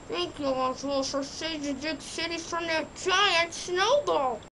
Thank you, Oswald, for saving the big city from that giant snowball.